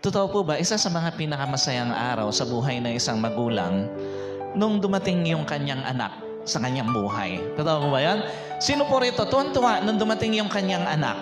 Totoo po ba, isa sa mga pinakamasayang araw sa buhay ng isang magulang, nung dumating yung kanyang anak sa kanyang buhay. Totoo po ba yan? Sino po rito, tuwan-tuwa nung dumating yung kanyang anak?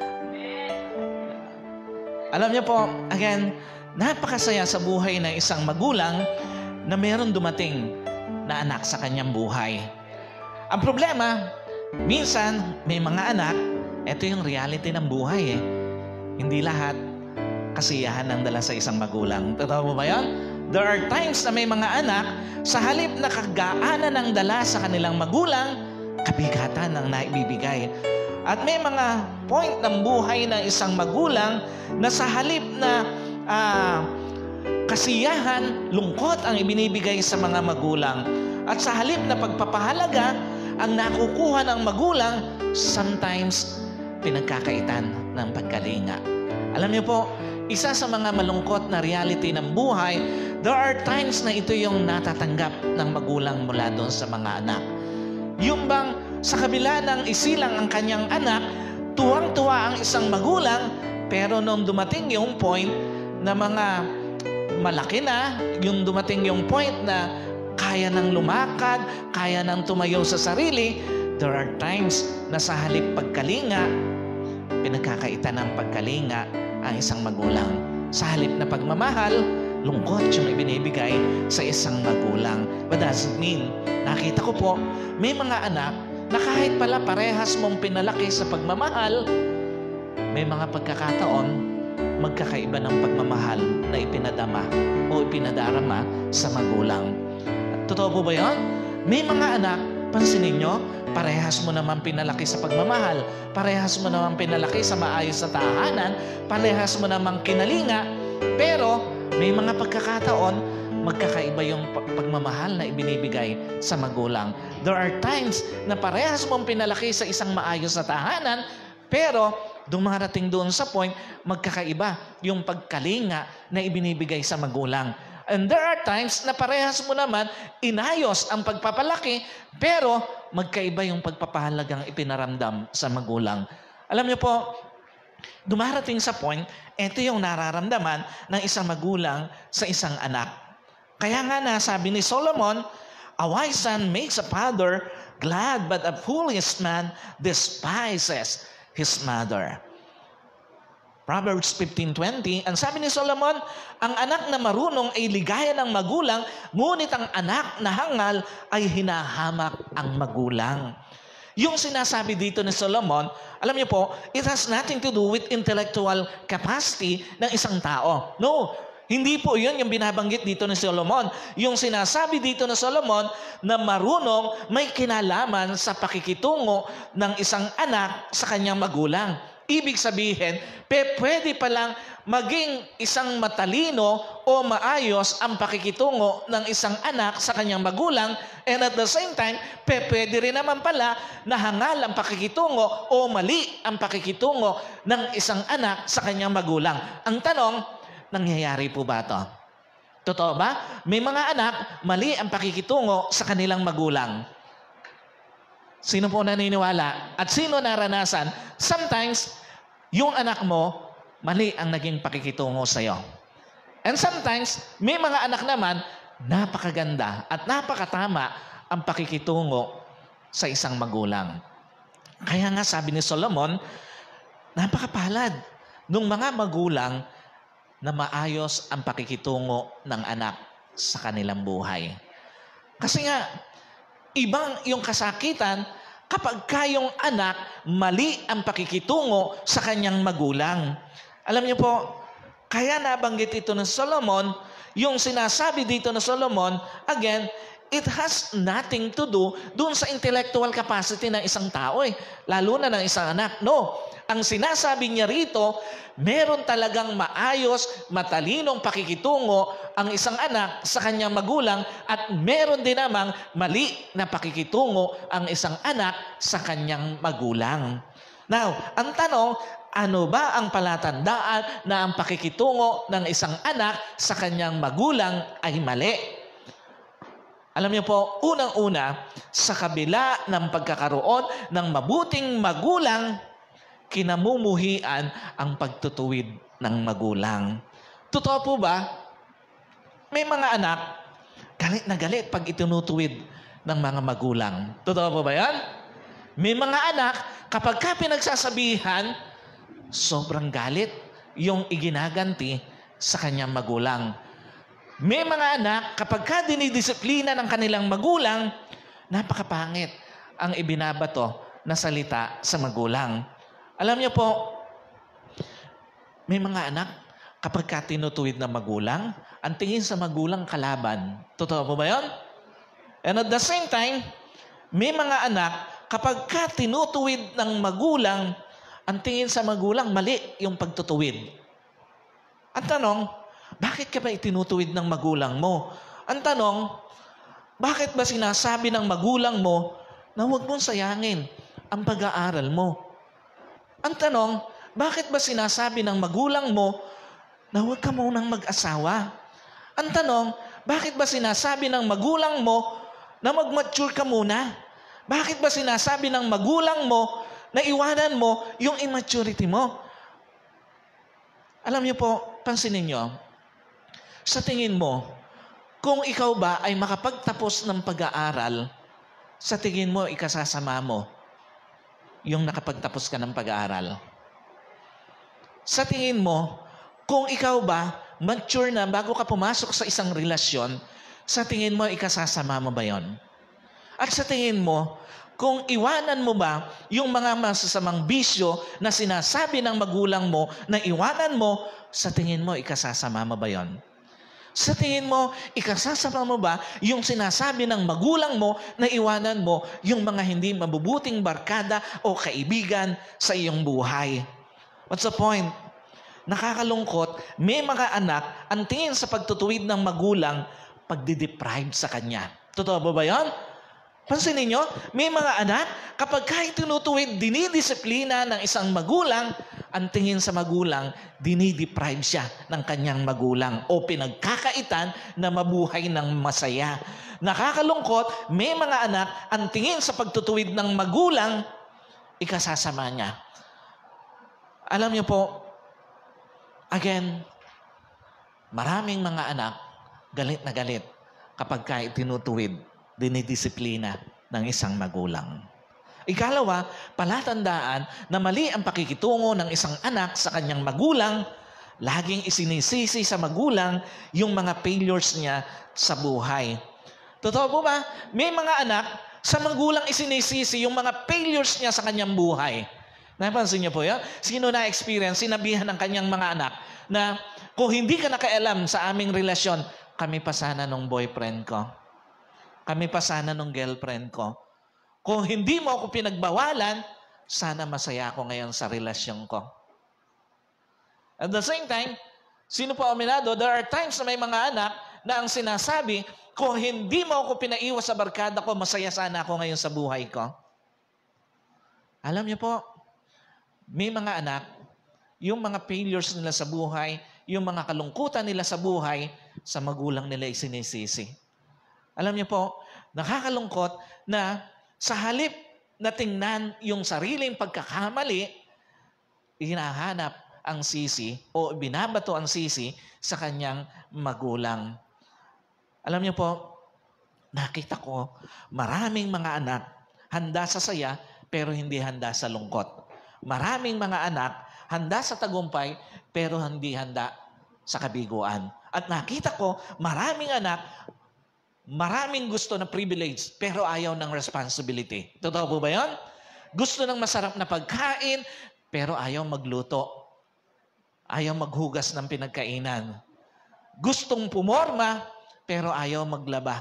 Alam niyo po, again, napakasaya sa buhay ng isang magulang na mayroon dumating na anak sa kanyang buhay. Ang problema, minsan may mga anak, ito yung reality ng buhay eh. Hindi lahat kasiyahan ang dala sa isang magulang. Totoo mo ba yan? There are times na may mga anak, sa halip na kagaanan ng dala sa kanilang magulang, kabigatan ang naibibigay. At may mga point ng buhay ng isang magulang na sa halip na kasiyahan, lungkot ang ibinibigay sa mga magulang. At sa halip na pagpapahalaga, ang nakukuha ng magulang, sometimes pinagkakaitan ng pagkalinga. Alam niyo po, isa sa mga malungkot na reality ng buhay, there are times na ito yung natatanggap ng magulang mula doon sa mga anak. Yung bang sa kabila ng isilang ang kanyang anak, tuwang-tuwa ang isang magulang, pero nung dumating yung point na mga malaki na, yung dumating yung point na kaya nang lumakad, kaya nang tumayo sa sarili, there are times na sa halip pagkalinga, pinagkakaitan ng pagkalinga ang isang magulang. Sa halip na pagmamahal, lungkot yung ibinibigay sa isang magulang. But doesn't mean, nakita ko po, may mga anak na kahit pala parehas mong pinalaki sa pagmamahal, may mga pagkakataon, magkakaiba ng pagmamahal na ipinadama o ipinadarama sa magulang. At totoo po ba yun? May mga anak, pansinin nyo, parehas mo naman pinalaki sa pagmamahal, parehas mo naman pinalaki sa maayos na tahanan, parehas mo naman kinalinga, pero may mga pagkakataon, magkakaiba yung pagmamahal na ibinibigay sa magulang. There are times na parehas mong pinalaki sa isang maayos na tahanan, pero dumarating doon sa point, magkakaiba yung pagkalinga na ibinibigay sa magulang. And there are times na parehas mo naman inayos ang pagpapalaki, pero magkaiba yung pagpapahalagang ipinaramdam sa magulang. Alam niyo po, dumarating sa point, ito yung nararamdaman ng isang magulang sa isang anak. Kaya nga nasabi ni Solomon, a wise son makes a father glad, but a foolish man despises his mother. Proverbs 15:20, ang sabi ni Solomon, ang anak na marunong ay ligaya ng magulang, ngunit ang anak na hangal ay hinahamak ang magulang. Yung sinasabi dito ni Solomon, alam niyo po, it has nothing to do with intellectual capacity ng isang tao. No, hindi po yun yung binabanggit dito ni Solomon. Yung sinasabi dito ni Solomon na marunong may kinalaman sa pakikitungo ng isang anak sa kanyang magulang. Ibig sabihin, pwede palang maging isang matalino o maayos ang pakikitungo ng isang anak sa kanyang magulang, and at the same time, pwede rin naman pala na hangal ang pakikitungo o mali ang pakikitungo ng isang anak sa kanyang magulang. Ang tanong, nangyayari po ba ito? Totoo ba? May mga anak, mali ang pakikitungo sa kanilang magulang. Sino po naniniwala? At sino naranasan? Sometimes, yung anak mo, mali ang naging pakikitungo sa'yo. And sometimes, may mga anak naman, napakaganda at napakatama ang pakikitungo sa isang magulang. Kaya nga sabi ni Solomon, napakapalad ng mga magulang na maayos ang pakikitungo ng anak sa kanilang buhay. Kasi nga, ibang yung kasakitan kapag kayong anak, mali ang pakikitungo sa kanyang magulang. Alam niyo po, kaya nabanggit ito ng Solomon, yung sinasabi dito ng Solomon, again, it has nothing to do doon sa intellectual capacity ng isang tao lalo na ng isang anak. No, ang sinasabi niya rito, meron talagang maayos, matalinong pakikitungo ang isang anak sa kanyang magulang at meron din namang mali na pakikitungo ang isang anak sa kanyang magulang. Now, ang tanong, ano ba ang palatandaan na ang pakikitungo ng isang anak sa kanyang magulang ay mali? Alam niyo po, unang-una, sa kabila ng pagkakaroon ng mabuting magulang, kinamumuhian ang pagtutuwid ng magulang. Totoo po ba? May mga anak, galit na galit pag itinutuwid ng mga magulang. Totoo po ba yan? May mga anak, kapag ka pinagsasabihan, sobrang galit yung iginaganti sa kanyang magulang. May mga anak, kapag ka dinidisiplina ng kanilang magulang, napakapangit ang ibinabato na salita sa magulang. Alam niyo po, may mga anak, kapag ka tinutuwid ng magulang, ang tingin sa magulang kalaban. Totoo po ba yun? And at the same time, may mga anak, kapag ka tinutuwid ng magulang, ang tingin sa magulang, mali yung pagtutuwid. Ang tanong, bakit ka ba itinutuwid ng magulang mo? Ang tanong, bakit ba sinasabi ng magulang mo na huwag mong sayangin ang pag-aaral mo? Ang tanong, bakit ba sinasabi ng magulang mo na huwag ka munang mag-asawa? Ang tanong, bakit ba sinasabi ng magulang mo na mag-mature ka muna? Bakit ba sinasabi ng magulang mo na iwanan mo yung immaturity mo? Alam niyo po, pansinin niyo, sa tingin mo, kung ikaw ba ay makapagtapos ng pag-aaral, sa tingin mo, ikasasama mo yung nakapagtapos ka ng pag-aaral. Sa tingin mo, kung ikaw ba mature na bago ka pumasok sa isang relasyon, sa tingin mo, ikasasama mo ba yon? At sa tingin mo, kung iwanan mo ba yung mga masasamang bisyo na sinasabi ng magulang mo na iwanan mo, sa tingin mo, ikasasama mo ba yon? Sa tingin mo, ikasasama mo ba yung sinasabi ng magulang mo na iwanan mo yung mga hindi mabubuting barkada o kaibigan sa iyong buhay? What's the point? Nakakalungkot, may mga anak, ang tingin sa pagtutuwid ng magulang, pagdideprive sa kanya. Totoo ba yun? Pansinin nyo, may mga anak, kapag kahit tinutuwid, dinidisiplina ng isang magulang, ang tingin sa magulang, dinideprive siya ng kanyang magulang o pinagkakaitan na mabuhay ng masaya. Nakakalungkot, may mga anak, ang tingin sa pagtutuwid ng magulang, ikasasama niya. Alam niyo po, again, maraming mga anak, galit na galit kapag kahit tinutuwid, dinidisiplina ng isang magulang. Ikalawa, palatandaan na mali ang pakikitungo ng isang anak sa kanyang magulang, laging isinisisi sa magulang yung mga failures niya sa buhay. Totoo po ba? May mga anak, sa magulang isinisisi yung mga failures niya sa kanyang buhay. Napansin niyo po yan? Sino na-experience, sinabihan ng kanyang mga anak na kung hindi ka nakaalam sa aming relasyon, kami pa sana nung boyfriend ko. Kami pa sana nung girlfriend ko. Kung hindi mo ako pinagbawalan, sana masaya ako ngayon sa relasyon ko. At the same time, sino pa aminado, there are times na may mga anak na ang sinasabi, kung hindi mo ako pinaiwas sa barkada ko, masaya sana ako ngayon sa buhay ko. Alam niyo po, may mga anak, yung mga failures nila sa buhay, yung mga kalungkutan nila sa buhay, sa magulang nila isinisisi. Alam niyo po, nakakalungkot na sa halip na tingnan yung sariling pagkakamali, hinahanap ang sisi o binabato ang sisi sa kanyang magulang. Alam niyo po, nakita ko maraming mga anak handa sa saya pero hindi handa sa lungkot. Maraming mga anak handa sa tagumpay pero hindi handa sa kabiguan. At nakita ko maraming anak, maraming gusto na privilege, pero ayaw ng responsibility. Totoo po ba yun? Gusto ng masarap na pagkain, pero ayaw magluto. Ayaw maghugas ng pinagkainan. Gustong pumorma, pero ayaw maglaba.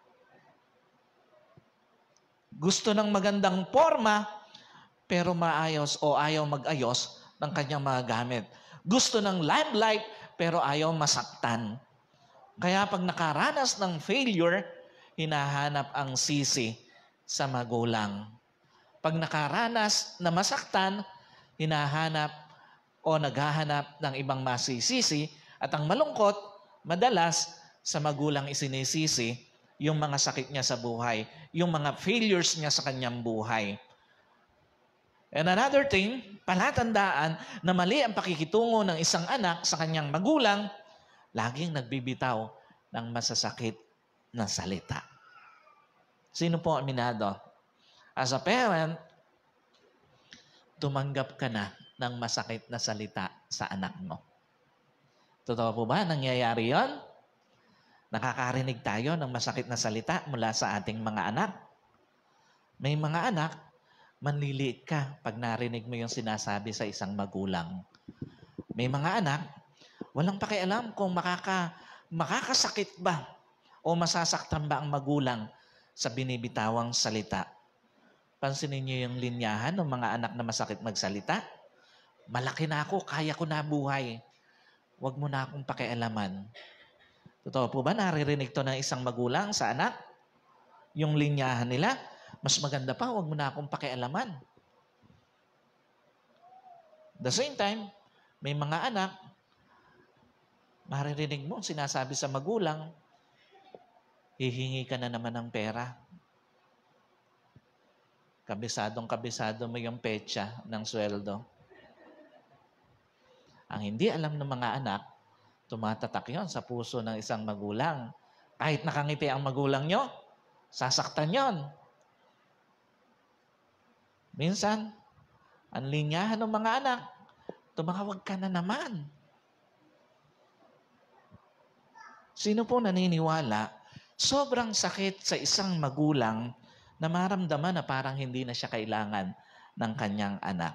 Gusto ng magandang forma, pero maayos o ayaw mag-ayos ng kanyang mga gamit. Gusto ng limelight, pero ayaw masaktan. Kaya pag nakaranas ng failure, hinahanap ang sisi sa magulang. Pag nakaranas na masaktan, hinahanap o naghahanap ng ibang masisisi at ang malungkot, madalas sa magulang isinisisi yung mga sakit niya sa buhay, yung mga failures niya sa kanyang buhay. And another thing, palatandaan na mali ang pakikitungo ng isang anak sa kanyang magulang, laging nagbibitaw ng masasakit na salita. Sino po aminado? As a parent, tumanggap ka na ng masakit na salita sa anak mo. Totoo po ba? Nangyayari yon? Nakakarinig tayo ng masakit na salita mula sa ating mga anak. May mga anak, manliliit ka pag narinig mo yung sinasabi sa isang magulang. May mga anak, walang pakialam kung makakasakit ba o masasaktan ba ang magulang sa binibitawang salita. Pansinin niyo yung linyahan ng mga anak na masakit magsalita. Malaki na ako, kaya ko na buhay. Huwag mo na akong pakialaman. Totoo po ba naririnig to ng isang magulang sa anak? Yung linyahan nila, mas maganda pa, huwag mo na akong pakialaman. The same time, may mga anak, maririnig mo, sinasabi sa magulang, hihingi ka na naman ng pera. Kabisadong-kabisado mo yung petsa ng sweldo. Ang hindi alam ng mga anak, tumatatak yon sa puso ng isang magulang. Kahit nakangiti ang magulang nyo, sasaktan yon. Minsan, ang linyahan ng mga anak, tumawag ka na naman. Sino po naniniwala, sobrang sakit sa isang magulang na maramdaman na parang hindi na siya kailangan ng kanyang anak?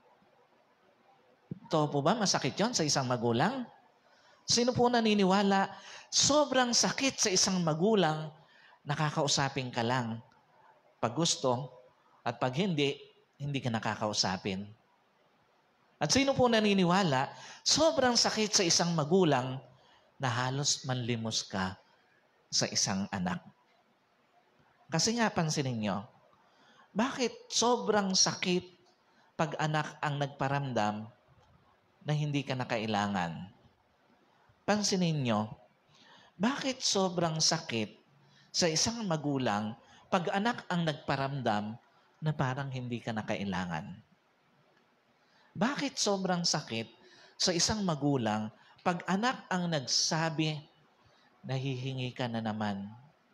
Totoo po ba masakit yon sa isang magulang? Sino po naniniwala, sobrang sakit sa isang magulang, nakakausapin ka lang pag gusto at pag hindi, hindi ka nakakausapin? At sino po naniniwala, sobrang sakit sa isang magulang na halos manlimos ka sa isang anak? Kasi nga, pansinin nyo, bakit sobrang sakit pag anak ang nagparamdam na hindi ka na kailangan? Pansinin nyo, bakit sobrang sakit sa isang magulang pag anak ang nagparamdam na parang hindi ka na kailangan? Bakit sobrang sakit sa isang magulang pag anak ang nagsabi, nahihingi ka na naman?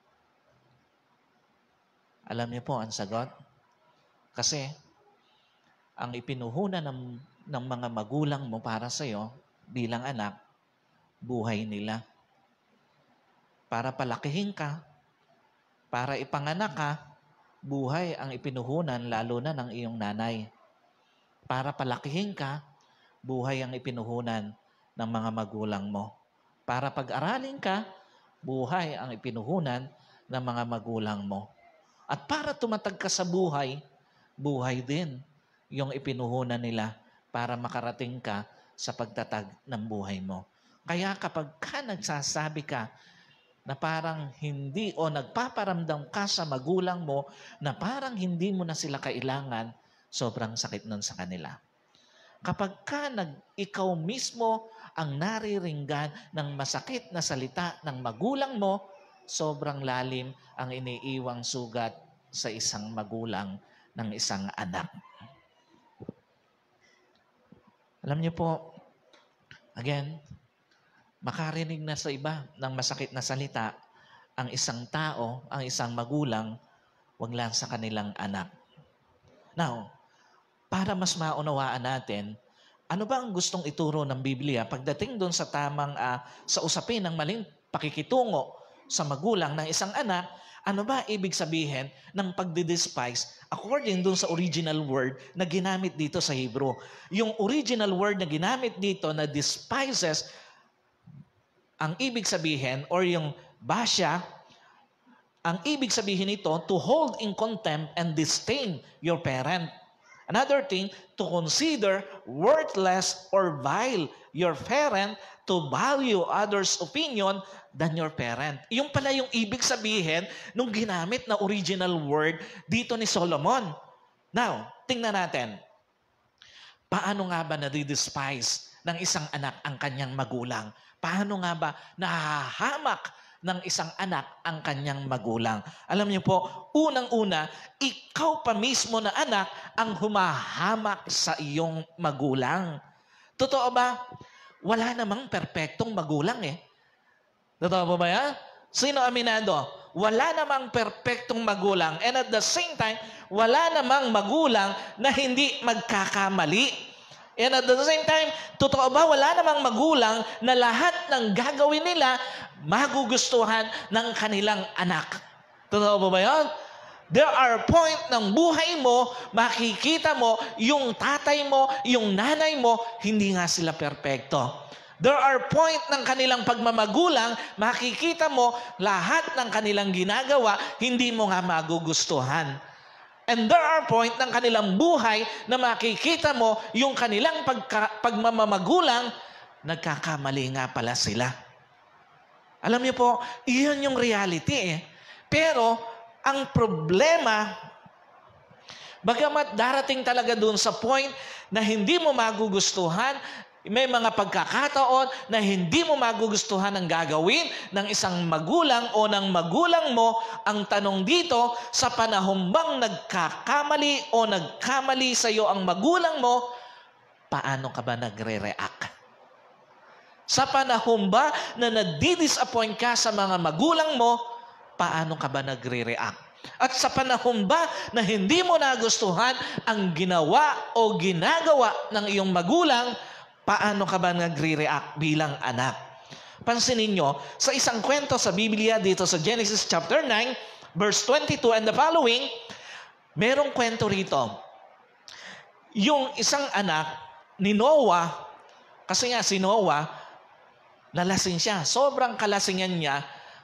Alam niyo po ang sagot? Kasi ang ipinuhunan ng mga magulang mo para sa iyo bilang anak, buhay nila. Para palakihin ka, para ipanganak ka, buhay ang ipinuhunan lalo na ng iyong nanay. Para palakihin ka, buhay ang ipinuhunan ng mga magulang mo. Para pag-aralin ka, buhay ang ipinuhunan ng mga magulang mo. At para tumatag ka sa buhay, buhay din yung ipinuhunan nila para makarating ka sa pagtatag ng buhay mo. Kaya kapag ka nagsasabi ka na parang hindi o nagpaparamdam ka sa magulang mo na parang hindi mo na sila kailangan, sobrang sakit nun sa kanila. Kapag ka ikaw mismo ang nariringgan ng masakit na salita ng magulang mo, sobrang lalim ang iniiwang sugat sa isang magulang ng isang anak. Alam niyo po, again, makarinig na sa iba ng masakit na salita ang isang tao, ang isang magulang, wag lang sa kanilang anak. Now, para mas maunawaan natin, ano ba ang gustong ituro ng Biblia pagdating doon sa tamang, sa usapin ng maling pakikitungo sa magulang ng isang anak? Ano ba ibig sabihin ng pagdidespise according doon sa original word na ginamit dito sa Hebrew? Yung original word na ginamit dito na despises, ang ibig sabihin, or yung basya, ang ibig sabihin nito, to hold in contempt and disdain your parent. Another thing, to consider worthless or vile your parent, to value others' opinion than your parent. Yung pala yung ibig sabihin nung ginamit na original word dito ni Solomon. Now, tingnan natin. Paano nga ba nadi-despise ng isang anak ang kanyang magulang? Paano nga ba nahahamak ng isang anak ang kanyang magulang? Alam niyo po, unang-una, ikaw pa mismo na anak ang humahamak sa iyong magulang. Totoo ba? Wala namang perpektong magulang eh. Totoo po ba yan? Sino aminado? Wala namang perpektong magulang. And at the same time, wala namang magulang na hindi magkakamali. And at the same time, totoo ba wala namang magulang na lahat ng gagawin nila magugustuhan ng kanilang anak? Totoo ba yan? There are point ng buhay mo, makikita mo, yung tatay mo, yung nanay mo, hindi nga sila perpekto. There are point ng kanilang pagmamagulang, makikita mo lahat ng kanilang ginagawa, hindi mo nga magugustuhan. And there are point ng kanilang buhay na makikita mo yung kanilang pagmamagulang, nagkakamali nga pala sila. Alam niyo po, iyon yung reality eh. Pero, ang problema, bagamat darating talaga dun sa point na hindi mo magugustuhan, may mga pagkakataon na hindi mo magugustuhan ang gagawin ng isang magulang o ng magulang mo. Ang tanong dito, sa panahon bang nagkakamali o nagkamali sa iyo ang magulang mo, paano ka ba nagre-react? Sa panahon ba na nadidisappoint ka sa mga magulang mo, paano ka ba nagre-react? At sa panahon ba na hindi mo nagustuhan ang ginawa o ginagawa ng iyong magulang, paano ka ba nagre-react bilang anak? Pansinin nyo, sa isang kwento sa Biblia dito sa Genesis chapter 9, verse 22 and the following, merong kwento rito. Yung isang anak ni Noah, kasi nga si Noah, lalasing siya. Sobrang kalasingan niya,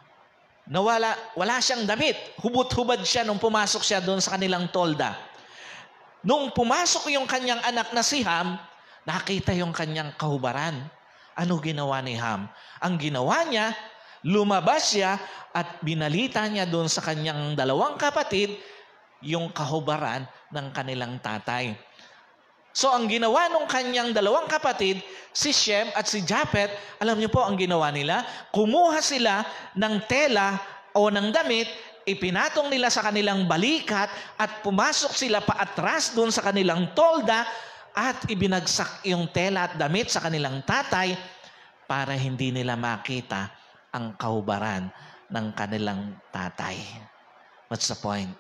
wala siyang damit. Hubot-hubad siya nung pumasok siya doon sa kanilang tolda. Nung pumasok yung kanyang anak na si Ham, nakita yung kanyang kahubaran. Ano ginawa ni Ham? Ang ginawa niya, lumabas siya at binalita niya doon sa kanyang dalawang kapatid yung kahubaran ng kanilang tatay. So ang ginawa ng kanyang dalawang kapatid, si Shem at si Japhet, alam niyo po ang ginawa nila? Kumuha sila ng tela o ng damit, ipinatong nila sa kanilang balikat at pumasok sila paatras doon sa kanilang tolda at ibinagsak yung tela at damit sa kanilang tatay para hindi nila makita ang kahubaran ng kanilang tatay. What's the point?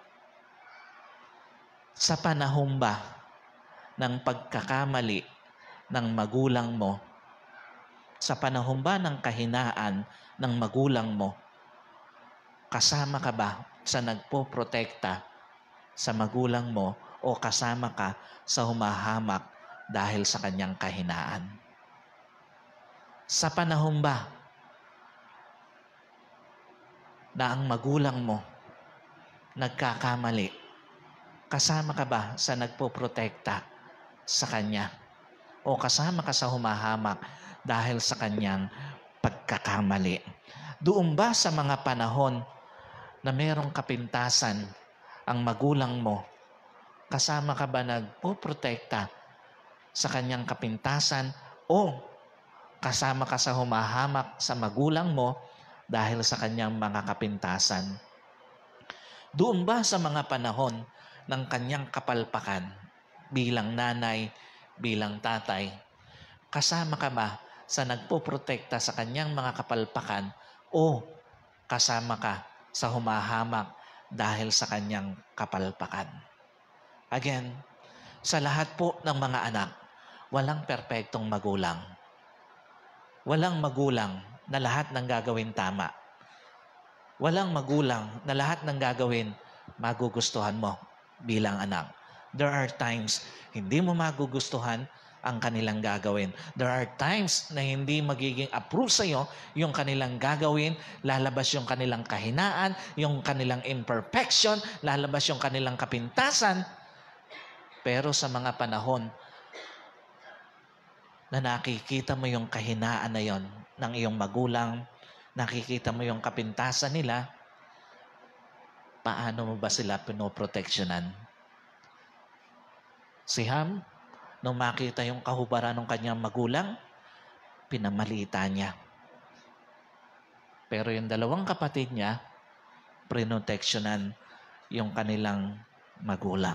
Sa panahon ba ng pagkakamali ng magulang mo, sa panahon ba ng kahinaan ng magulang mo, kasama ka ba sa nagpoprotekta sa magulang mo o kasama ka sa humahamak dahil sa kanyang kahinaan? Sa panahon ba na ang magulang mo nagkakamali, kasama ka ba sa nagpoprotekta sa kanya? O kasama ka sa humahamak dahil sa kanyang pagkakamali? Doon ba sa mga panahon na merong kapintasan ang magulang mo, kasama ka ba nagpoprotekta sa kanyang kapintasan o kasama ka sa humahamak sa magulang mo dahil sa kanyang mga kapintasan? Doon ba sa mga panahon ng kanyang kapalpakan bilang nanay, bilang tatay, kasama ka ba sa nagpoprotekta sa kanyang mga kapalpakan o kasama ka sa humahamak dahil sa kanyang kapalpakan? Again, sa lahat po ng mga anak, walang perpektong magulang. Walang magulang na lahat ng gagawin tama. Walang magulang na lahat ng gagawin magugustuhan mo bilang anak. There are times hindi mo magugustuhan ang kanilang gagawin. There are times na hindi magiging approve sa'yo yung kanilang gagawin, lalabas yung kanilang kahinaan, yung kanilang imperfection, lalabas yung kanilang kapintasan. Pero sa mga panahon na nakikita mo yung kahinaan na yon ng iyong magulang, nakikita mo yung kapintasan nila, paano mo ba sila pinoproteksyonan? Si Ham, nung makita yung kahubaran ng kanyang magulang, pinamalita niya. Pero yung dalawang kapatid niya, prinoteksyonan yung kanilang magulang.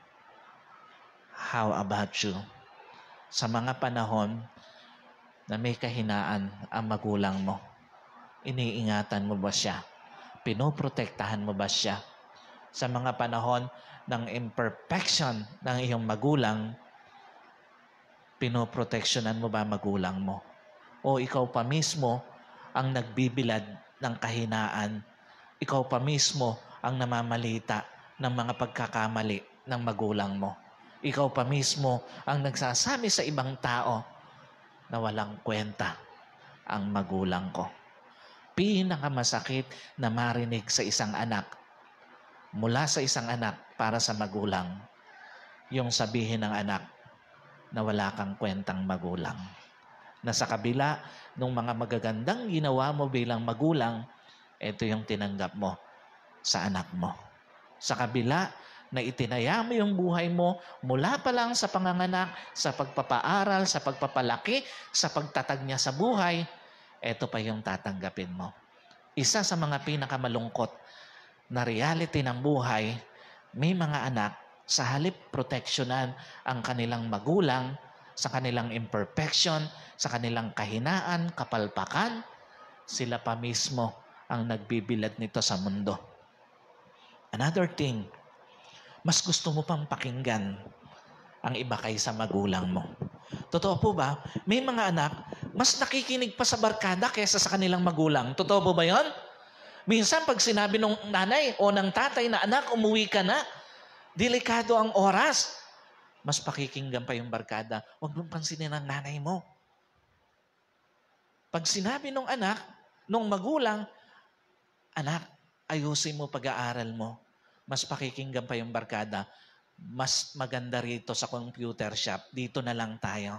How about you? Sa mga panahon na may kahinaan ang magulang mo, Iniingatan mo ba siya? Pinoprotektahan mo ba siya? Sa mga panahon ng imperfection ng iyong magulang, pinoproteksyonan mo ba magulang mo? O ikaw pa mismo ang nagbibilad ng kahinaan? Ikaw pa mismo ang namamalita ng mga pagkakamali ng magulang mo? Ikaw pa mismo ang nagsasabi sa ibang tao na walang kwenta ang magulang ko. Pinakamasakit na marinig sa isang anak, mula sa isang anak para sa magulang, yung sabihin ng anak na wala kang kwentang magulang. Na sa kabila ng mga magagandang ginawa mo bilang magulang, ito yung tinanggap mo sa anak mo. Sa kabila na itinaya mo yung buhay mo mula pa lang sa panganganak, sa pagpapaaral, sa pagpapalaki, sa pagtatag niya sa buhay, ito pa yung tatanggapin mo. Isa sa mga pinakamalungkot na reality ng buhay, may mga anak sa halip proteksyonan ang kanilang magulang sa kanilang imperfection, sa kanilang kahinaan, kapalpakan, sila pa mismo ang nagbibilad nito sa mundo. Another thing, mas gusto mo pang pakinggan ang iba kaysa magulang mo. Totoo po ba? May mga anak, mas nakikinig pa sa barkada kaysa sa kanilang magulang. Totoo po ba yun? Minsan pag sinabi ng nanay o ng tatay na, anak, umuwi ka na, delikado ang oras, mas pakikinggan pa yung barkada. Huwag mong pansinin ang nanay mo. Pag sinabi ng anak, ng magulang, anak, ayusin mo pag-aaral mo. Mas pakikinggan pa yung barkada. Mas maganda rito sa computer shop. Dito na lang tayo.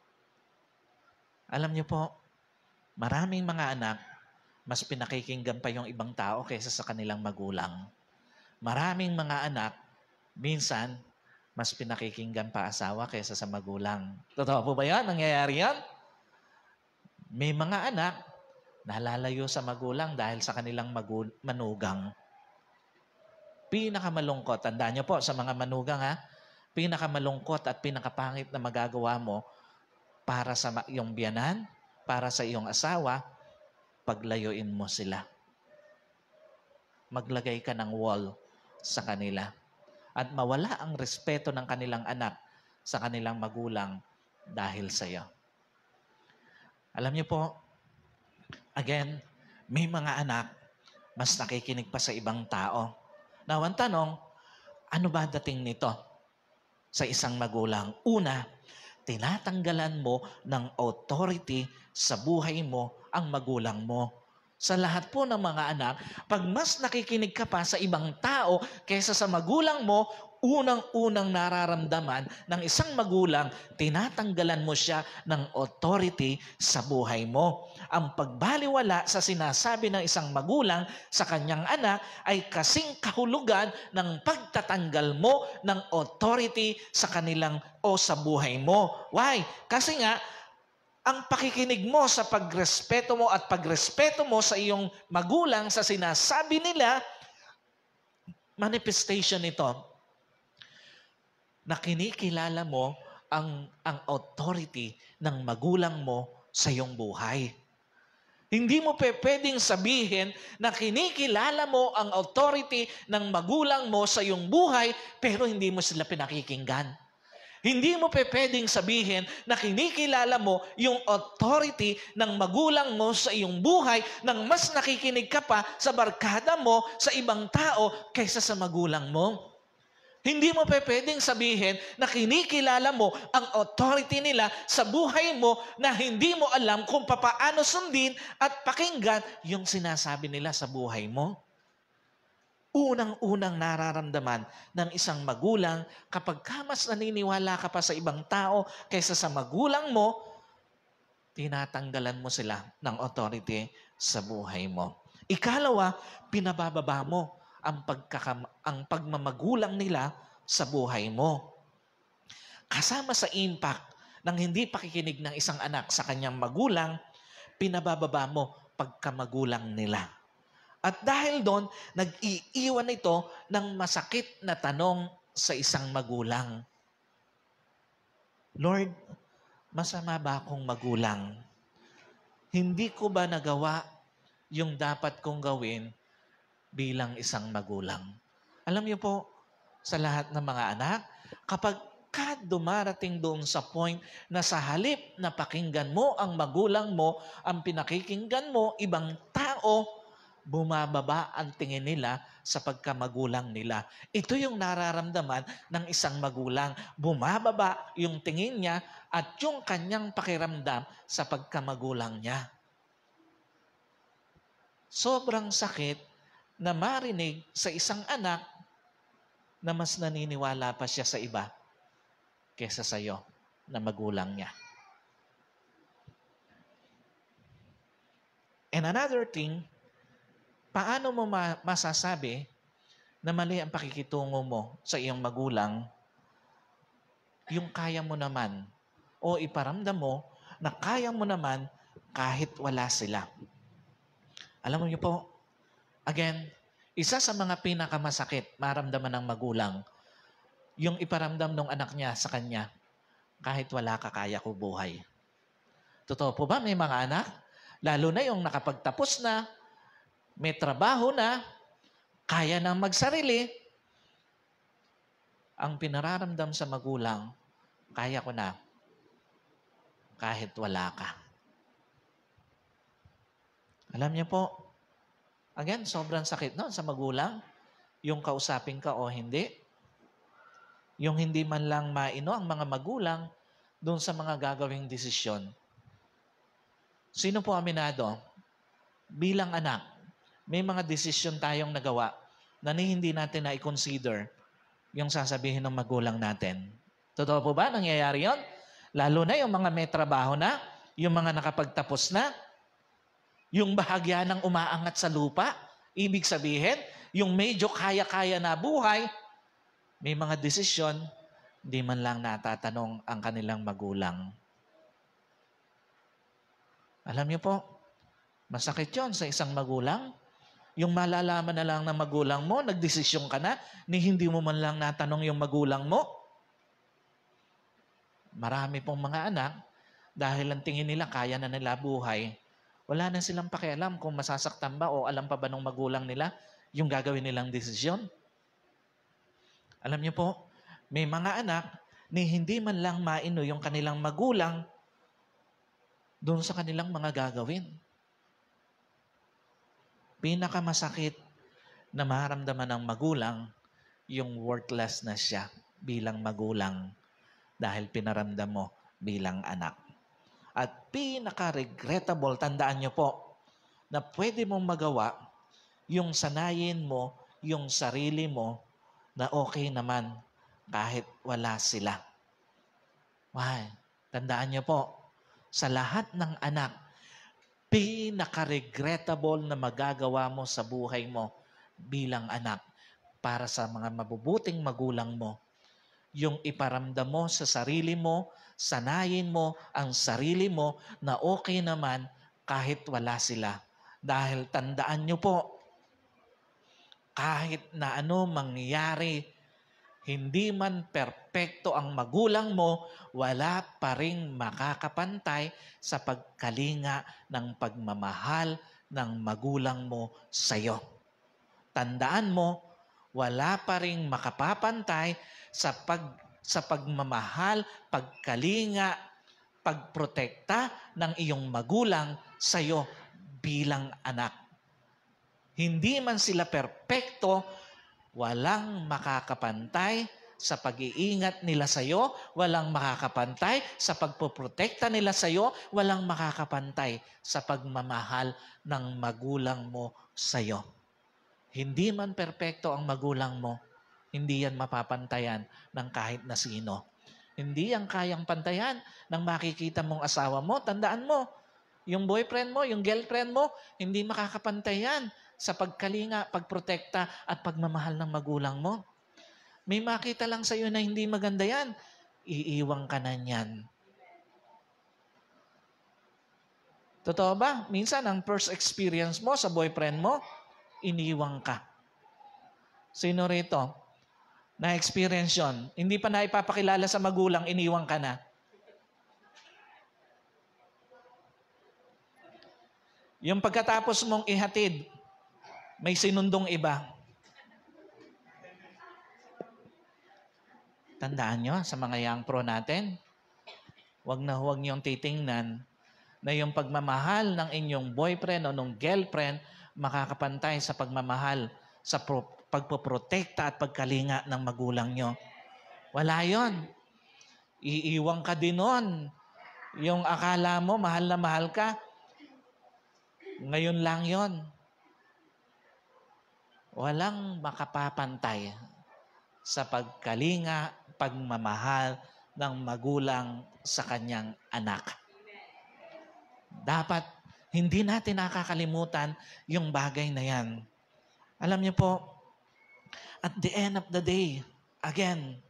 Alam niyo po, maraming mga anak, mas pinakikinggan pa yung ibang tao kaysa sa kanilang magulang. Maraming mga anak, minsan, mas pinakikinggan pa asawa kaysa sa magulang. Totoo po ba yan? Nangyayari yan? May mga anak, nalalayo sa magulang dahil sa kanilang manugang. Pinakamalungkot, tandaan niyo po sa mga manugang ha, pinakamalungkot at pinakapangit na magagawa mo para sa iyong biyanan, para sa iyong asawa, paglayuin mo sila. Maglagay ka ng wall sa kanila. At mawala ang respeto ng kanilang anak sa kanilang magulang dahil sa iyo. Alam niyo po, again, may mga anak, mas nakikinig pa sa ibang tao. Now, ang tanong, ano ba dating nito sa isang magulang? Una, tinatanggalan mo ng authority sa buhay mo ang magulang mo. Sa lahat po ng mga anak, pag mas nakikinig ka pa sa ibang tao kaysa sa magulang mo, unang-unang nararamdaman ng isang magulang, tinatanggalan mo siya ng authority sa buhay mo. Ang pagbaliwala sa sinasabi ng isang magulang sa kanyang anak ay kasing kahulugan ng pagtatanggal mo ng authority sa kanilang o sa buhay mo. Why? Kasi nga, ang pakikinig mo sa pagrespeto mo at pagrespeto mo sa iyong magulang sa sinasabi nila, manifestation nito na kinikilala mo ang authority ng magulang mo sa iyong buhay. Hindi mo pwedeng sabihin na kinikilala mo ang authority ng magulang mo sa iyong buhay pero hindi mo sila pinakikinggan. Hindi mo pwedeng sabihin na kinikilala mo yung authority ng magulang mo sa iyong buhay nang mas nakikinig ka pa sa barkada mo sa ibang tao kaysa sa magulang mo. Hindi mo pwedeng sabihin na kinikilala mo ang authority nila sa buhay mo na hindi mo alam kung papaano sundin at pakinggan yung sinasabi nila sa buhay mo. Unang-unang nararamdaman ng isang magulang kapag mas naniniwala ka pa sa ibang tao kaysa sa magulang mo, tinatanggalan mo sila ng authority sa buhay mo. Ikalawa, pinabababa mo ang pagmamagulang nila sa buhay mo. Kasama sa impact ng hindi pakikinig ng isang anak sa kanyang magulang, pinabababa mo pagkamagulang nila. At dahil doon, nag-iiwan ito ng masakit na tanong sa isang magulang. Lord, masama ba akong magulang? Hindi ko ba nagawa yung dapat kong gawin bilang isang magulang. Alam niyo po, sa lahat ng mga anak, kapag dumarating doon sa point na sa halip na pakinggan mo ang magulang mo, ang pinakikinggan mo, ibang tao, bumababa ang tingin nila sa pagkamagulang nila. Ito yung nararamdaman ng isang magulang. Bumababa yung tingin niya at yung kanyang pakiramdam sa pagkamagulang niya. Sobrang sakit na marinig sa isang anak na mas naniniwala pa siya sa iba kesa sa iyo na magulang niya. And another thing, paano mo masasabi na mali ang pakikitungo mo sa iyong magulang yung kaya mo naman o iparamdam mo na kaya mo naman kahit wala sila? Alam mo niyo po, again, isa sa mga pinakamasakit maramdaman ng magulang, yung iparamdam ng anak niya sa kanya, kahit wala ka, kaya ko buhay. Totoo po ba? May mga anak, lalo na yung nakapagtapos na, may trabaho na, kaya nang magsarili, ang pinararamdam sa magulang, kaya ko na, kahit wala ka. Alam niyo po, again, sobrang sakit noon sa magulang, yung kausapin ka o hindi. Yung hindi man lang maino ang mga magulang doon sa mga gagawing desisyon. Sino po aminado? Bilang anak, may mga desisyon tayong nagawa na hindi natin na i-consider yung sasabihin ng magulang natin. Totoo po ba? Nangyayari yon? Lalo na yung mga may trabaho na, yung mga nakapagtapos na, yung bahagya ng umaangat sa lupa, ibig sabihin, yung medyo kaya-kaya na buhay, may mga desisyon, di man lang natatanong ang kanilang magulang. Alam niyo po, masakit yon sa isang magulang. Yung malalaman na lang ng magulang mo, nagdesisyon ka na, ni hindi mo man lang natanong yung magulang mo. Marami pong mga anak, dahil ang tingin nila kaya na nila buhay, wala na silang pakialam kung masasaktan ba o alam pa ba ng magulang nila yung gagawin nilang desisyon. Alam niyo po, may mga anak ni hindi man lang maino yung kanilang magulang doon sa kanilang mga gagawin. Pinakamasakit na maramdaman ng magulang yung worthless na siya bilang magulang dahil pinaramdam mo bilang anak. At pinaka-regrettable, tandaan niyo po, na pwede mong magawa yung sanayin mo, yung sarili mo, na okay naman kahit wala sila. Why? Tandaan niyo po, sa lahat ng anak, pinaka-regrettable na magagawa mo sa buhay mo bilang anak para sa mga mabubuting magulang mo, yung iparamdam mo sa sarili mo, sanayin mo ang sarili mo na okay naman kahit wala sila. Dahil tandaan nyo po, kahit na ano mangyari, hindi man perpekto ang magulang mo, wala pa ring makakapantay sa pagkalinga ng pagmamahal ng magulang mo sa iyo. Tandaan mo, wala pa ring makapapantay sa pagmamahal, pagkalinga, pagprotekta ng iyong magulang sa iyo bilang anak. Hindi man sila perpekto, walang makakapantay sa pag-iingat nila sa iyo, walang makakapantay sa pagpoprotekta nila sa iyo, walang makakapantay sa pagmamahal ng magulang mo sa iyo. Hindi man perpekto ang magulang mo, hindi yan mapapantayan ng kahit na sino. Hindi yan kayang pantayan ng makikita mong asawa mo. Tandaan mo, yung boyfriend mo, yung girlfriend mo, hindi makakapantayan sa pagkalinga, pagprotekta at pagmamahal ng magulang mo. May makita lang sa iyo na hindi maganda yan, iiwang ka na niyan. Totoo ba? Minsan, ang first experience mo sa boyfriend mo, iniwang ka. Sino rito? Na-experience yun. Hindi pa na ipapakilala sa magulang, iniwang ka na. Yung pagkatapos mong ihatid, may sinundong iba. Tandaan nyo sa mga young pro natin, huwag na huwag niyong titingnan na yung pagmamahal ng inyong boyfriend o ng girlfriend makakapantay sa pagmamahal sa pagpoprotekta at pagkalinga ng magulang nyo. Wala yon. Iiwang ka din nun. Yung akala mo mahal na mahal ka, ngayon lang yon. Walang makapapantay sa pagkalinga, pagmamahal ng magulang sa kanyang anak. Dapat hindi natin nakakalimutan yung bagay na yan. Alam niyo po, at the end of the day, again,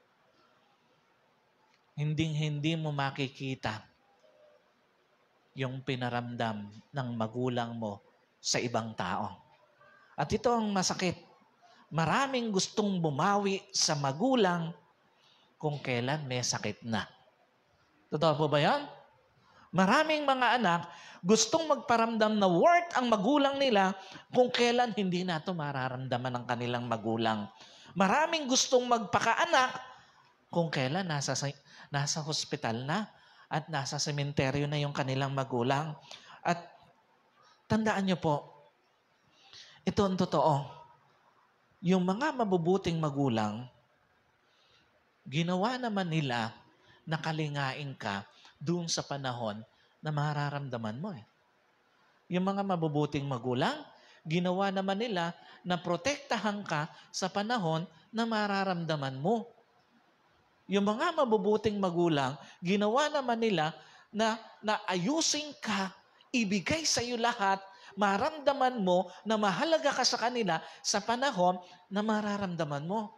hindi mo makikita yung pinaramdam ng magulang mo sa ibang tao. At ito ang masakit. Maraming gustong bumawi sa magulang kung kailan may sakit na. Totoo po ba yan? Maraming mga anak gustong magparamdam na worth ang magulang nila kung kailan hindi na ito mararamdaman ng kanilang magulang. Maraming gustong magpakaanak kung kailan nasa hospital na at nasa sementeryo na yung kanilang magulang. At tandaan niyo po, ito ang totoo. Yung mga mabubuting magulang, ginawa naman nila na kalingain ka doon sa panahon na mararamdaman mo. Yung mga mabubuting magulang, ginawa naman nila na protektahan ka sa panahon na mararamdaman mo. Yung mga mabubuting magulang, ginawa naman nila na ayusin ka, ibigay sa iyo lahat, maramdaman mo na mahalaga ka sa kanila sa panahon na mararamdaman mo.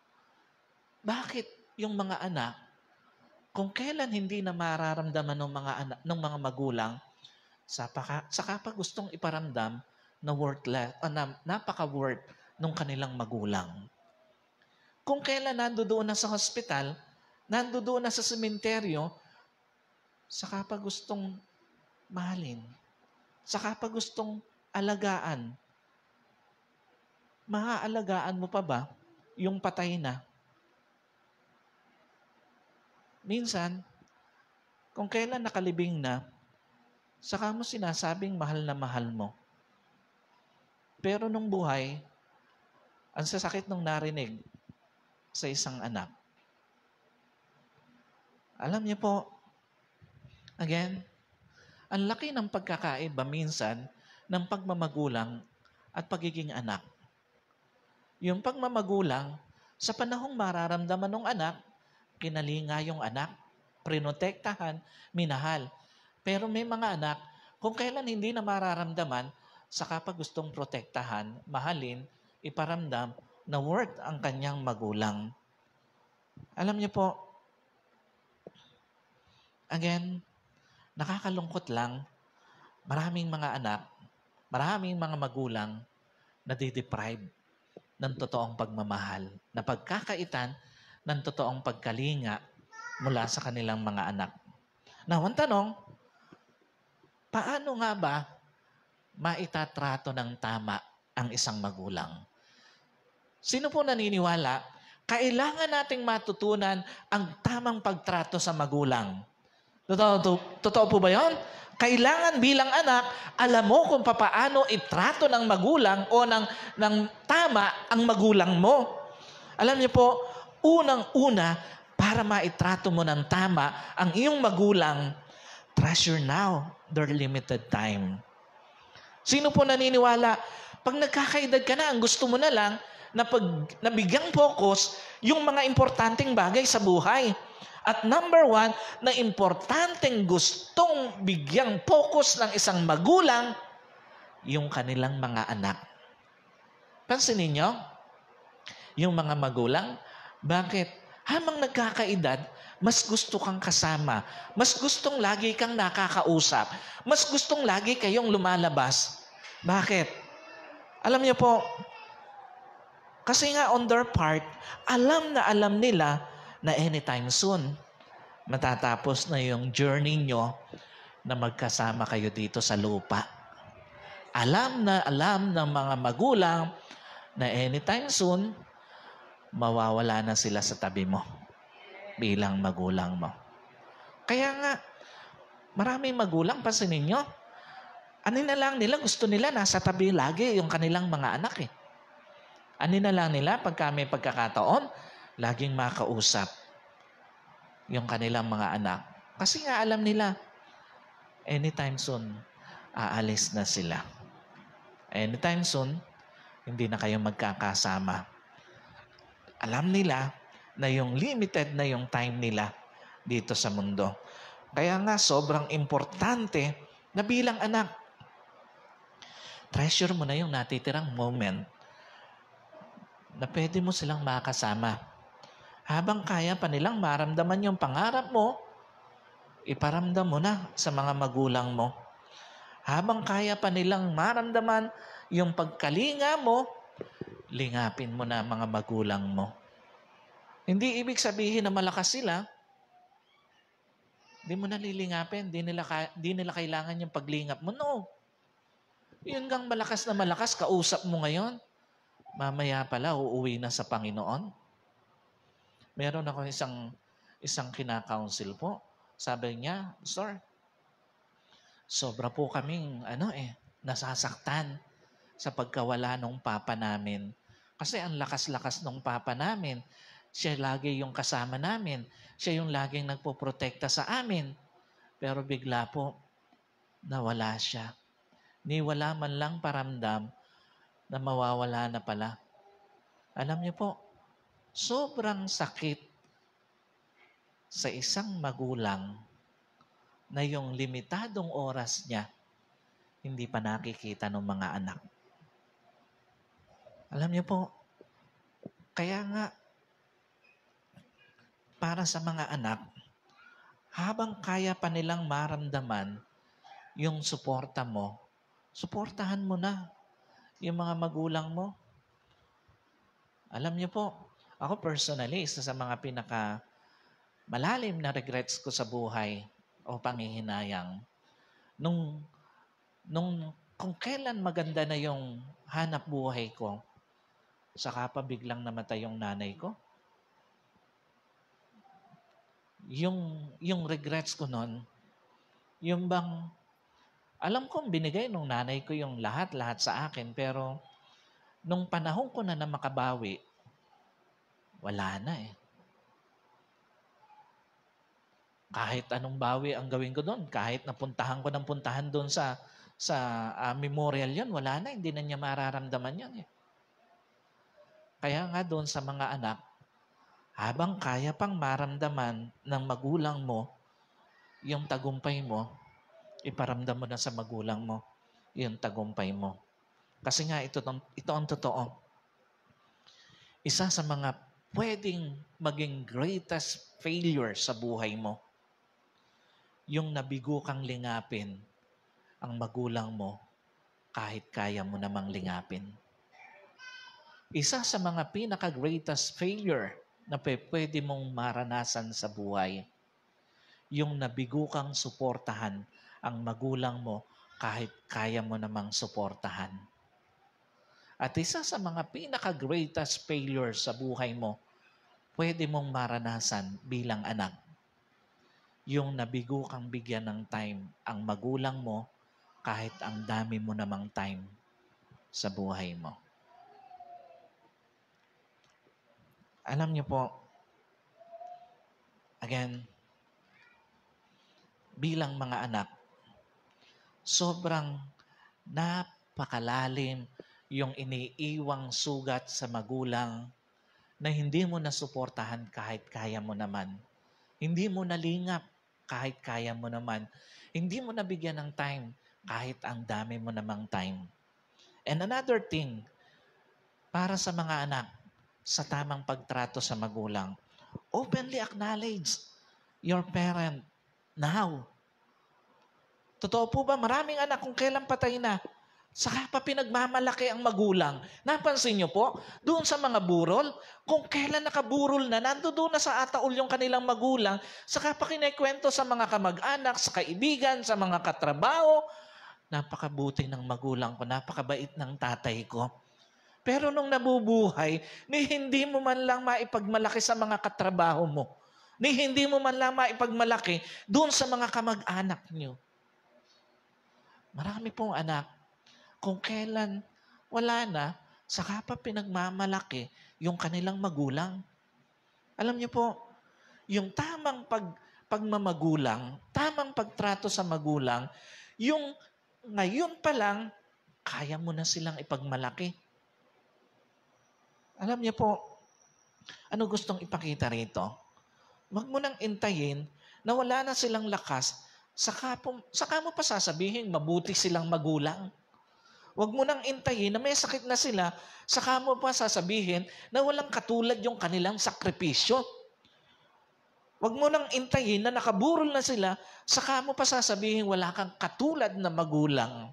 Bakit yung mga anak, kung kailan hindi na mararamdaman ng mga anak, ng mga magulang, saka pa gustong iparamdam na worthless, napaka-worth ng kanilang magulang. Kung kailan nandoon na sa hospital, nandoon na sa sementeryo, saka pa gustong mahalin. Saka pa gustong alagaan. Maaalagaan mo pa ba yung patay na? Minsan, kung kailan nakalibing na, saka mo sinasabing mahal na mahal mo. Pero nung buhay, ang sasakit nung narinig sa isang anak. Alam niyo po, again, ang laki ng pagkakaiba minsan ng pagmamagulang at pagiging anak. Yung pagmamagulang, sa panahong mararamdaman ng anak, kinalinga yung anak, prinotektahan, minahal. Pero may mga anak, kung kailan hindi na mararamdaman, saka pa gustong protektahan, mahalin, iparamdam na worth ang kanyang magulang. Alam niyo po, again, nakakalungkot lang, maraming mga anak, maraming mga magulang na di-deprive ng totoong pagmamahal, na pagkakaitan ng totoong pagkalinga mula sa kanilang mga anak. Now, ang tanong, paano nga ba maitatrato ng tama ang isang magulang? Sino po naniniwala, kailangan nating matutunan ang tamang pagtrato sa magulang? Totoo po ba yun? Kailangan bilang anak, alam mo kung paano itrato ng magulang o ng tama ang magulang mo. Alam niyo po, unang-una, para maitrato mo ng tama ang iyong magulang, treasure now their limited time. Sino po naniniwala? Pag nagkakaedad ka na, ang gusto mo na lang na nabigyang focus yung mga importanteng bagay sa buhay. At number 1, na importanteng gustong bigyang focus ng isang magulang, yung kanilang mga anak. Pansinin niyo, yung mga magulang, bakit? Habang nagkakaedad, mas gusto kang kasama. Mas gustong lagi kang nakakausap. Mas gustong lagi kayong lumalabas. Bakit? Alam niyo po, kasi nga on their part, alam nila na anytime soon, matatapos na yung journey nyo na magkasama kayo dito sa lupa. Alam ng mga magulang na anytime soon, mawawala na sila sa tabi mo bilang magulang mo. Kaya nga, maraming magulang, pansinin nyo, ano na lang nila, gusto nila nasa tabi lagi yung kanilang mga anak eh. Ano na lang nila, pagka may pagkakataon, laging makausap yung kanilang mga anak. Kasi nga alam nila, anytime soon, aalis na sila. Anytime soon, hindi na kayo magkakasama. Alam nila na yung limited na yung time nila dito sa mundo. Kaya nga, sobrang importante na bilang anak, treasure mo na yung natitirang moment na pwede mo silang makasama. Habang kaya pa nilang maramdaman yung pangarap mo, iparamdam mo na sa mga magulang mo. Habang kaya pa nilang maramdaman yung pagkalinga mo, lingapin mo na mga magulang mo. Hindi ibig sabihin na malakas sila, hindi mo nalilingapin, di nila kailangan yung paglingap mo. No. Yun gang malakas na malakas, kausap mo ngayon. Mamaya pala, uuwi na sa Panginoon. Meron ako isang kinakounsel po. Sabi niya, Sir, sobra po kaming nasasaktan sa pagkawala ng papa namin. Kasi ang lakas-lakas ng papa namin. Siya lagi yung kasama namin. Siya yung laging nagpoprotekta sa amin. Pero bigla po, nawala siya. Ni wala man lang paramdam na mawawala na pala. Alam niyo po, sobrang sakit sa isang magulang na yung limitadong oras niya hindi pa nakikita ng mga anak. Alam niyo po, kaya nga, para sa mga anak, habang kaya pa nilang maramdaman yung suporta mo, suportahan mo na yung mga magulang mo. Alam niyo po, ako personally, isa sa mga malalim na regrets ko sa buhay o panghihinayang, kung kailan maganda na yung hanap buhay ko, saka pa biglang namatay yung nanay ko. Yung regrets ko nun, yung bang, alam kong binigay nung nanay ko yung lahat sa akin, pero nung panahon ko na makabawi, wala na eh. Kahit anong bawi ang gawin ko doon, kahit napuntahan ko ng puntahan doon sa memorial yan, wala na, hindi na niya mararamdaman yan eh. Kaya nga doon sa mga anak, habang kaya pang maramdaman ng magulang mo yung tagumpay mo, iparamdam mo na sa magulang mo yung tagumpay mo. Kasi nga ito ang totoo. Isa sa mga pwedeng maging greatest failure sa buhay mo, yung nabigo kang lingapin ang magulang mo kahit kaya mo namang lingapin. Isa sa mga pinaka-greatest failure na pwede mong maranasan sa buhay, yung nabigo kang suportahan ang magulang mo kahit kaya mo namang suportahan. At isa sa mga pinaka-greatest failure sa buhay mo, pwede mong maranasan bilang anak, yung nabigo kang bigyan ng time ang magulang mo kahit ang dami mo namang time sa buhay mo. Alam niyo po, again, bilang mga anak, sobrang napakalalim yung iniiwang sugat sa magulang na hindi mo nasuportahan kahit kaya mo naman. Hindi mo nalingap kahit kaya mo naman. Hindi mo nabigyan ng time kahit ang dami mo namang time. And another thing, para sa mga anak, sa tamang pagtrato sa magulang, openly acknowledge your parent now. Totoo po ba? Maraming anak kung kailan patay na, saka pa pinagmamalaki ang magulang. Napansin niyo po, doon sa mga burol, kung kailan nakaburol na, nandoon na sa ataol yung kanilang magulang, saka pa kinikwento sa mga kamag-anak, sa kaibigan, sa mga katrabaho, napakabuti ng magulang ko, napakabait ng tatay ko. Pero nung nabubuhay, ni hindi mo man lang maipagmalaki sa mga katrabaho mo. Ni hindi mo man lang maipagmalaki doon sa mga kamag-anak niyo. Marami pong anak, kung kailan wala na, saka pa pinagmamalaki yung kanilang magulang. Alam niyo po, yung tamang pagmamagulang, tamang pagtrato sa magulang, yung ngayon pa lang, kaya mo na silang ipagmalaki. Alam niyo po, ano gustong ipakita rito? Huwag mo nang intayin na wala na silang lakas, saka mo pa sasabihin mabuti silang magulang. Huwag mo nang intayin na may sakit na sila, saka mo pa sasabihin na walang katulad yung kanilang sakripisyo. Huwag mo nang intayin na nakaburol na sila, saka mo pa sasabihin wala kang katulad na magulang.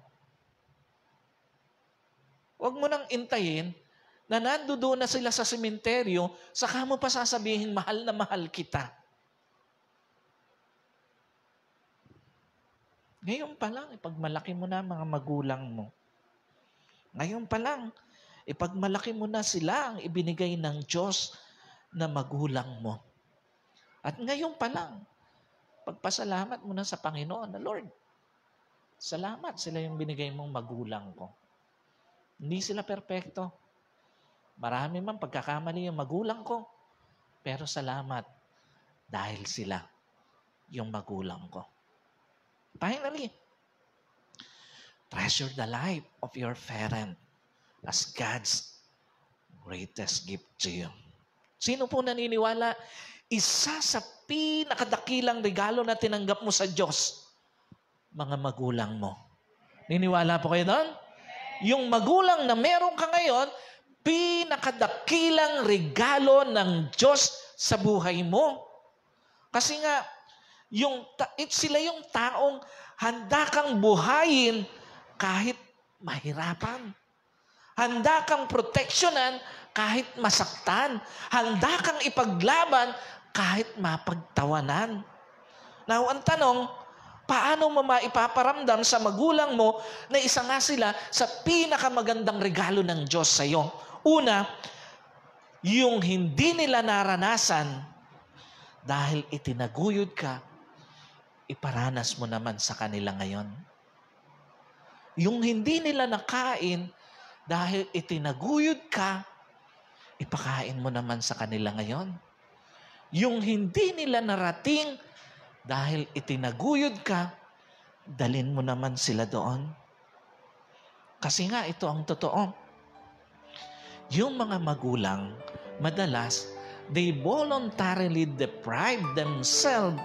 Huwag mo nang intayin na nandoon na sila sa sementeryo, saka mo pa sasabihin mahal na mahal kita. Ngayon pa lang, ipagmalaki mo na mga magulang mo. Ngayon pa lang, ipagmalaki mo na sila ang ibinigay ng Diyos na magulang mo. At ngayon pa lang, pagpasalamat mo na sa Panginoon na, Lord, salamat sila yung binigay mong magulang ko. Hindi sila perpekto. Marami man pagkakamali yung magulang ko, pero salamat dahil sila yung magulang ko. Finally, treasure the life of your parent as God's greatest gift to you. Sino po naniniwala? Isa sa pinakadakilang regalo na tinanggap mo sa Diyos, mga magulang mo. Niniwala po kayo doon? Yung magulang na meron ka ngayon, pinakadakilang regalo ng Diyos sa buhay mo. Kasi nga, sila yung taong handa kang buhayin kahit mahirapan. Handa kang proteksyonan kahit masaktan. Handa kang ipaglaban kahit mapagtawanan. Now, ang tanong, paano mo maipaparamdam sa magulang mo na isa nga sila sa pinakamagandang regalo ng Diyos sa iyo? Una, yung hindi nila naranasan dahil itinaguyod ka, iparanas mo naman sa kanila ngayon. Yung hindi nila nakain dahil itinaguyod ka, ipakain mo naman sa kanila ngayon. Yung hindi nila narating dahil itinaguyod ka, dalin mo naman sila doon. Kasi nga, ito ang totoo. Yung mga magulang, madalas, they voluntarily deprive themselves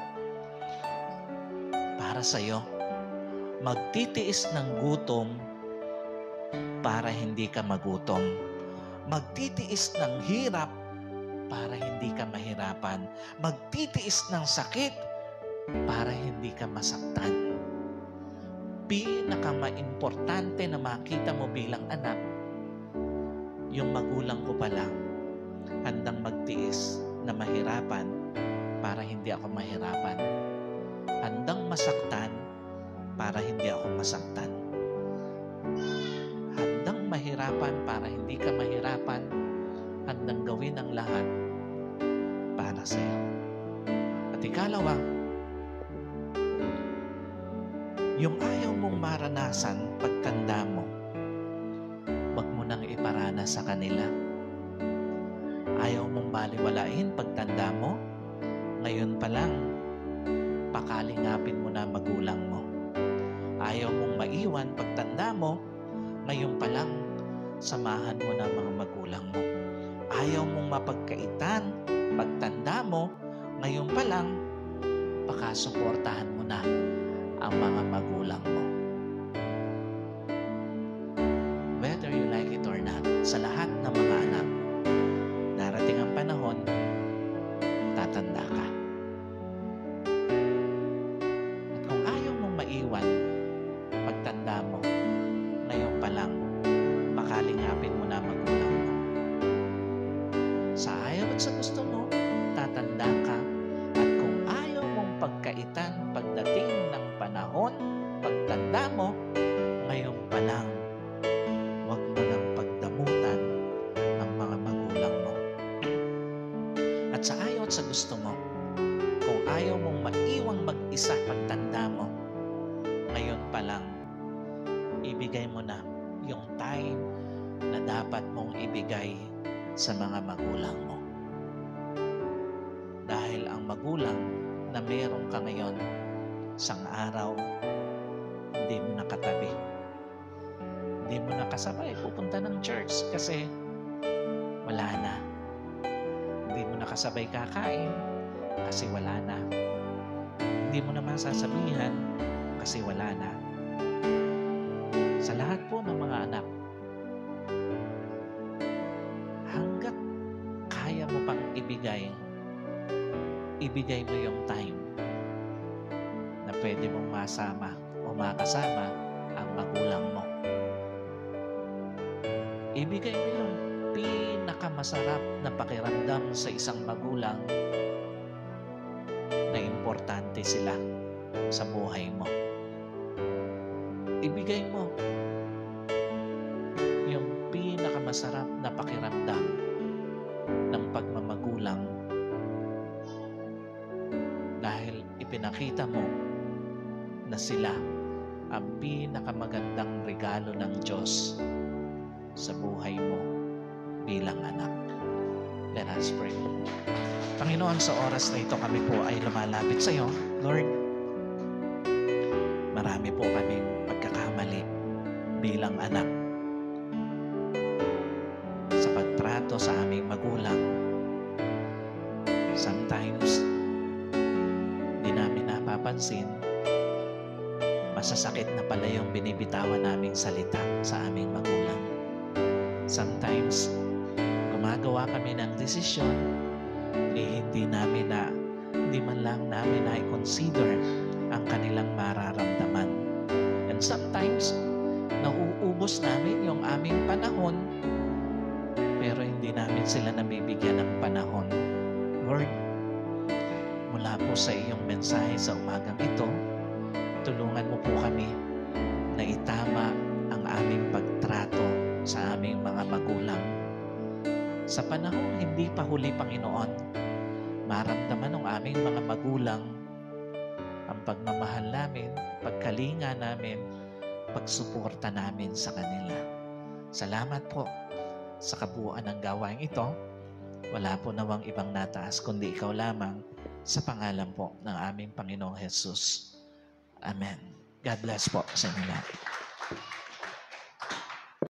para sa'yo. Magtitiis ng gutom para hindi ka magutom. Magtitiis ng hirap para hindi ka mahirapan. Magtitiis ng sakit para hindi ka masaktan. Pinaka-importante na makita mo bilang anak, yung magulang ko pala, handang magtiis na mahirapan para hindi ako mahirapan. Handang masaktan para hindi ako masaktan. Handang mahirapan para hindi ka mahirapan. Handang gawin ang lahat para sa iyo. At ikalawa, yung ayaw mong maranasan pagtanda mo, wag mo nang iparanas sa kanila. Ayaw mong baliwalain pagtanda mo, ngayon pa lang, pakalingapin mo na magulang mo. Ayaw mong maiwan pagtanda mo, ngayon pa lang, samahan mo na mga magulang mo. Ayaw mong mapagkaitan pagtanda mo, ngayon pa lang, pakasuportahan mo na ang mga magulang mo. Whether you like it or not, sa lahat ng mga anak, darating ang panahon, tatanda ka. At kung ayaw mong maiwan, pagtanda mo, ngayon pa lang, pakalingapin mo na magulang mo. Sa ayaw at sa gusto mo, tatanda ka. At kung ayaw mong pagkaitan pagdating ng panahon, pagtanda mo, sa gusto mo, kung ayaw mong maiwang mag-isa pagtanda mo, ngayon pa lang, ibigay mo na yung time na dapat mong ibigay sa mga magulang mo. Dahil ang magulang na meron ka ngayon, isang araw, hindi mo nakatabi. Hindi mo nakasabay pupunta ng church kasi wala na. Hindi mo nakasabay kakain kasi wala na. Hindi mo naman sasabihan kasi wala na. Sa lahat po ng mga anak, hanggat kaya mo pang ibigay mo yung time na pwede mong masama o makasama ang magulang mo. Ibigay mo yung pinakamasarap na pakiramdam sa isang magulang na importante sila sa buhay mo. Ibigay mo yung pinakamasarap na pakiramdam ng pagmamagulang dahil ipinakita mo na sila ang pinakamagandang regalo ng Diyos sa buhay mo bilang anak. Let us pray. Panginoon, sa oras na ito kami po ay lumalapit sa iyo. Lord, marami po kaming pagkakamali bilang anak sa pagtrato sa aming magulang. Sometimes, di namin napapansin, masasakit na pala yung binibitawan naming salita sa aming magulang. Sometimes, gumagawa kami ng desisyon, hindi man lang namin na-consider ang kanilang mararamdaman. And sometimes, nauubos namin yung aming panahon, pero hindi namin sila nabibigyan ng panahon. Lord, mula po sa iyong mensahe sa umagang ito, tulungan mo po kami na itama ang aming pagtrato sa aming mga magulang. Sa panahon hindi pa huli, Panginoon, maramdaman ng aming mga magulang ang pagmamahal namin, pagkalinga namin, pagsuporta namin sa kanila. Salamat po sa kabuuan ng gawain ito. Wala po nawang ibang nataas kundi ikaw lamang, sa pangalan po ng aming Panginoong Jesus. Amen. God bless po sa inyo lahat.